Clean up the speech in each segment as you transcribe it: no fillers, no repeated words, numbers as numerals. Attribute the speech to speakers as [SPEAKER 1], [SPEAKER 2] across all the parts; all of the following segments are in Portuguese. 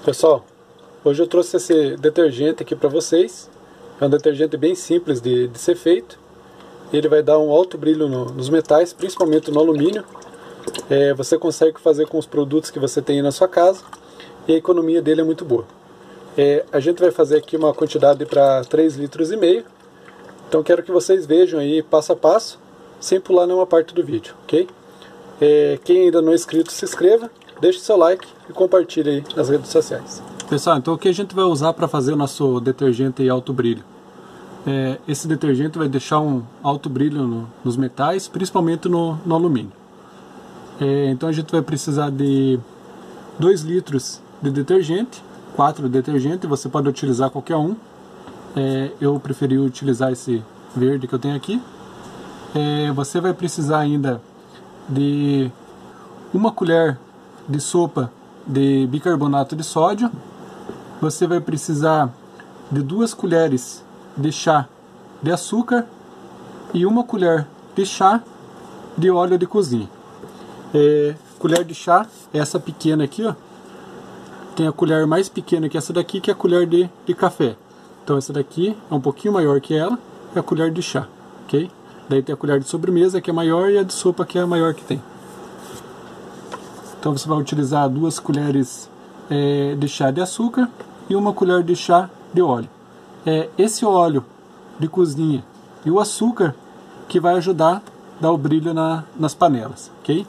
[SPEAKER 1] Pessoal, hoje eu trouxe esse detergente aqui para vocês. É um detergente bem simples de ser feito. Ele vai dar um alto brilho nos metais, principalmente no alumínio. Você consegue fazer com os produtos que você tem aí na sua casa e a economia dele é muito boa. A gente vai fazer aqui uma quantidade para 3,5 litros. Então quero que vocês vejam aí passo a passo, sem pular nenhuma parte do vídeo, ok? Quem ainda não é inscrito, se inscreva, deixe seu like e compartilhe aí nas redes sociais. Pessoal, então o que a gente vai usar para fazer o nosso detergente alto brilho? Esse detergente vai deixar um alto brilho nos metais, principalmente no alumínio. Então a gente vai precisar de 2 litros de detergente, 4 detergentes, você pode utilizar qualquer um. Eu preferi utilizar esse verde que eu tenho aqui. Você vai precisar ainda de 1 colher de sopa de bicarbonato de sódio. Você vai precisar de 2 colheres de chá de açúcar e 1 colher de chá de óleo de cozinha. Colher de chá é essa pequena aqui, ó. Tem a colher mais pequena que essa daqui, que é a colher de café. Então essa daqui é um pouquinho maior que ela, é a colher de chá, ok? Daí tem a colher de sobremesa que é maior e a de sopa que é a maior que tem. Então você vai utilizar 2 colheres de chá de açúcar e 1 colher de chá de óleo. Esse óleo de cozinha e o açúcar que vai ajudar a dar o brilho nas panelas, ok?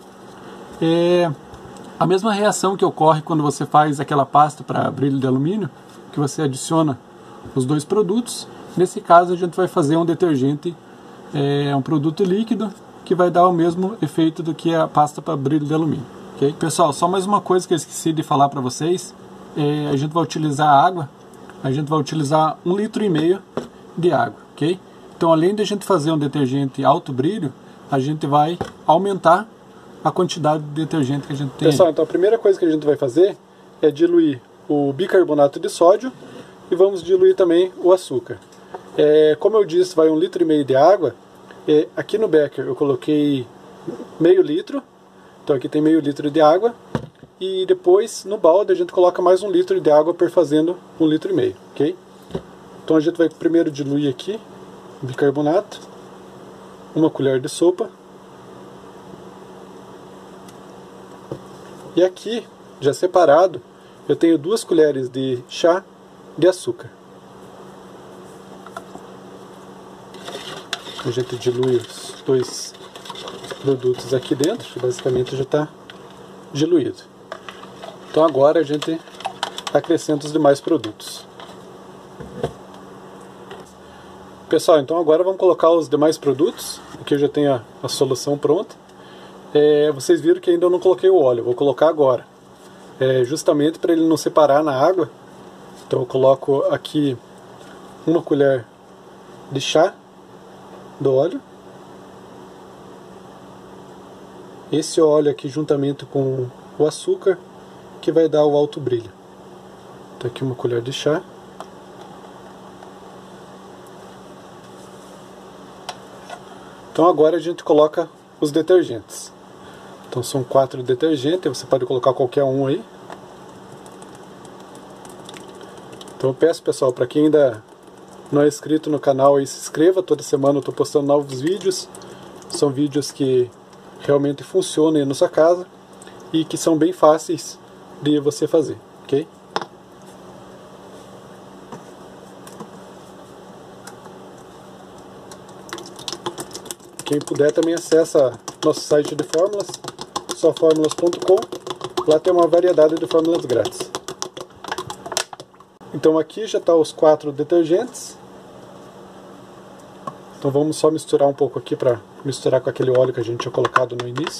[SPEAKER 1] A mesma reação que ocorre quando você faz aquela pasta para brilho de alumínio, que você adiciona os 2 produtos. Nesse caso a gente vai fazer um detergente, um produto líquido que vai dar o mesmo efeito do que a pasta para brilho de alumínio, ok? Pessoal, só mais uma coisa que eu esqueci de falar para vocês. A gente vai utilizar água. A gente vai utilizar 1,5 litro de água, ok? Então, além de a gente fazer um detergente alto brilho, a gente vai aumentar a quantidade de detergente que a gente tem. Pessoal, então a primeira coisa que a gente vai fazer é diluir o bicarbonato de sódio e vamos diluir também o açúcar. Como eu disse, vai 1,5 litro de água. Aqui no becker eu coloquei meio litro, então aqui tem meio litro de água. E depois no balde a gente coloca mais 1 litro de água perfazendo 1,5 litro, ok? Então a gente vai primeiro diluir aqui o bicarbonato, 1 colher de sopa. E aqui, já separado, eu tenho 2 colheres de chá de açúcar. A gente dilui os 2 produtos aqui dentro, basicamente já está diluído. Então agora a gente acrescenta os demais produtos. Pessoal, então agora vamos colocar os demais produtos. Aqui eu já tenho a solução pronta. Vocês viram que ainda eu não coloquei o óleo, vou colocar agora. Justamente para ele não separar na água. Então eu coloco aqui 1 colher de chá do óleo. Esse óleo aqui juntamente com o açúcar que vai dar o alto brilho. Então aqui 1 colher de chá. Então agora a gente coloca os detergentes. Então são 4 detergentes, você pode colocar qualquer um aí. Então eu peço, pessoal, para quem ainda não é inscrito no canal, aí se inscreva. Toda semana eu estou postando novos vídeos. São vídeos que realmente funcionam aí na sua casa e que são bem fáceis de você fazer, ok? Quem puder também acessa nosso site de fórmulas, soformulas.com. Lá tem uma variedade de fórmulas grátis. Então aqui já está os 4 detergentes. Então vamos só misturar um pouco aqui para misturar com aquele óleo que a gente tinha colocado no início.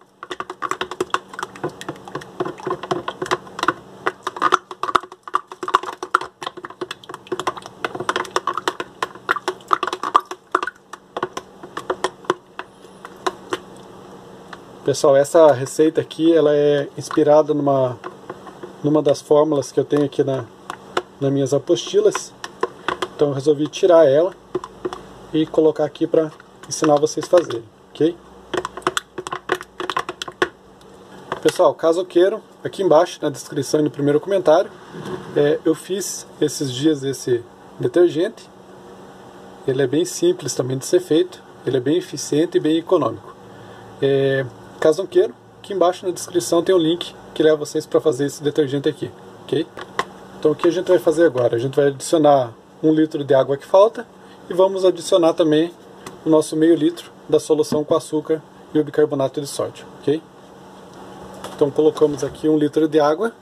[SPEAKER 1] Pessoal, essa receita aqui ela é inspirada numa das fórmulas que eu tenho aqui nas minhas apostilas. Então eu resolvi tirar ela e colocar aqui para ensinar vocês a fazerem, ok? Pessoal, caso queiram, aqui embaixo na descrição e no primeiro comentário, eu fiz esses dias esse detergente. Ele é bem simples também de ser feito, ele é bem eficiente e bem econômico. Caso não queiram, aqui embaixo na descrição tem um link que leva vocês para fazer esse detergente aqui, ok? Então o que a gente vai fazer agora? A gente vai adicionar 1 litro de água que falta e vamos adicionar também o nosso meio litro da solução com açúcar e o bicarbonato de sódio, ok? Então colocamos aqui 1 litro de água.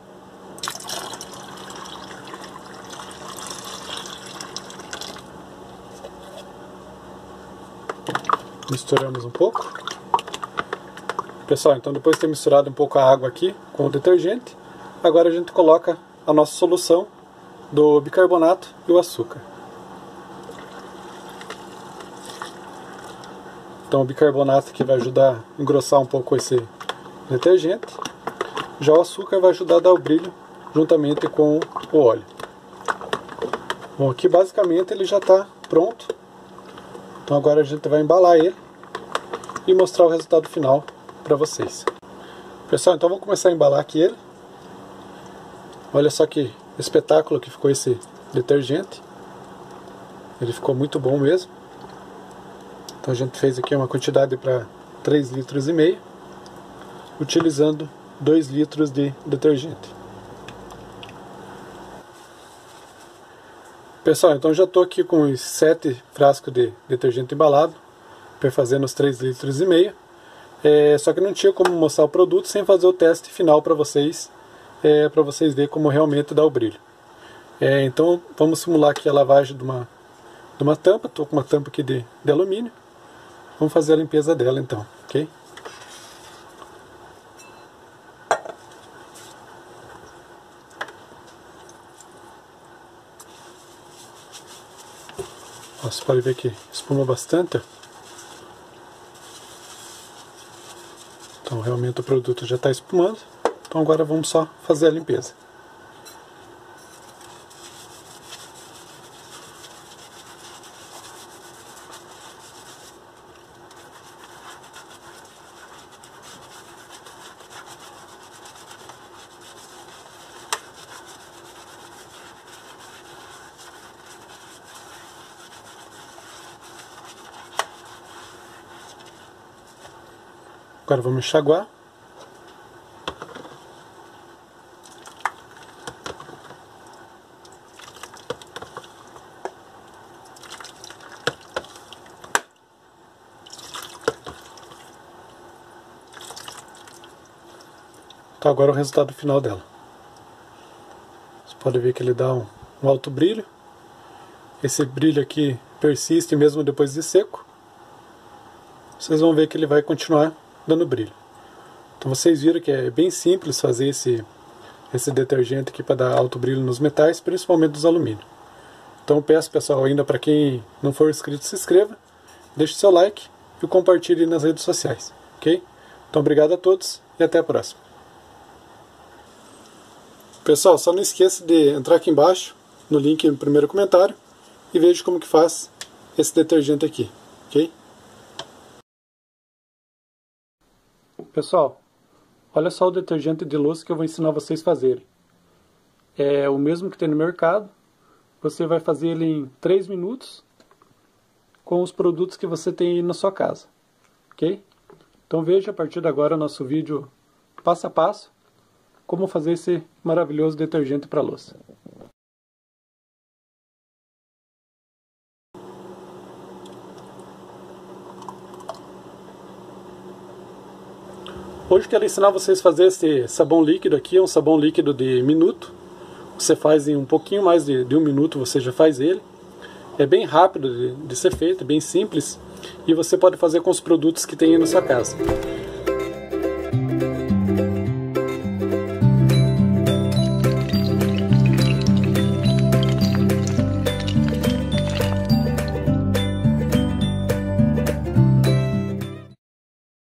[SPEAKER 1] Misturamos um pouco. Pessoal, então depois de ter misturado um pouco a água aqui com o detergente, agora a gente coloca a nossa solução do bicarbonato e o açúcar. Então o bicarbonato aqui vai ajudar a engrossar um pouco esse detergente. Já o açúcar vai ajudar a dar o brilho juntamente com o óleo. Bom, aqui basicamente ele já está pronto. Então agora a gente vai embalar ele e mostrar o resultado final para vocês. Pessoal, então vamos começar a embalar aqui ele. Olha só que espetáculo que ficou esse detergente. Ele ficou muito bom mesmo. Então a gente fez aqui uma quantidade para 3,5 litros, utilizando 2 litros de detergente. Pessoal, então já estou aqui com os 7 frascos de detergente embalado, para fazer nos 3,5 litros. Só que não tinha como mostrar o produto sem fazer o teste final para vocês verem como realmente dá o brilho. Então vamos simular aqui a lavagem de uma tampa. Estou com uma tampa aqui de alumínio. Vamos fazer a limpeza dela então, ok? Você pode ver que espuma bastante. Então realmente o produto já está espumando. Então agora vamos só fazer a limpeza. Agora vamos enxaguar. Então agora o resultado final dela. Você pode ver que ele dá um alto brilho. Esse brilho aqui persiste mesmo depois de seco. Vocês vão ver que ele vai continuar dando brilho. Então vocês viram que é bem simples fazer esse detergente aqui para dar alto brilho nos metais, principalmente dos alumínio. Então peço, pessoal, ainda para quem não for inscrito, se inscreva, deixe seu like e compartilhe nas redes sociais, ok? Então obrigado a todos e até a próxima. Pessoal, só não esqueça de entrar aqui embaixo no link no primeiro comentário e veja como que faz esse detergente aqui, ok? Pessoal, olha só o detergente de louça que eu vou ensinar vocês a fazerem. É o mesmo que tem no mercado. Você vai fazer ele em 3 minutos com os produtos que você tem aí na sua casa, ok? Então veja a partir de agora o nosso vídeo passo a passo como fazer esse maravilhoso detergente para louça. Hoje eu quero ensinar vocês a fazer esse sabão líquido aqui, é um sabão líquido de minuto. Você faz em um pouquinho mais de 1 minuto, você já faz ele. É bem rápido de ser feito, bem simples. E você pode fazer com os produtos que tem aí na sua casa.